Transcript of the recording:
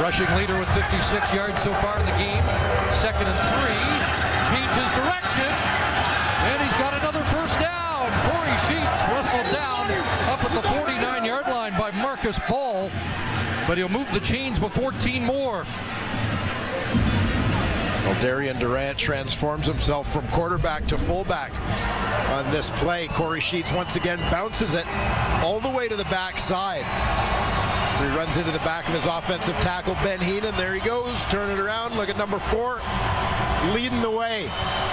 Rushing leader with 56 yards so far in the game. 2nd and 3. Changes direction. And he's got another first down. Kory Sheets wrestled down up at the 49-yard line by Marcus Paul. But he'll move the chains with 14 more. Well, Darian Durant transforms himself from quarterback to fullback on this play. Kory Sheets once again bounces it all the way to the backside. He runs into the back of his offensive tackle, Ben Heenan. There he goes. Turn it around. Look at number 4 leading the way.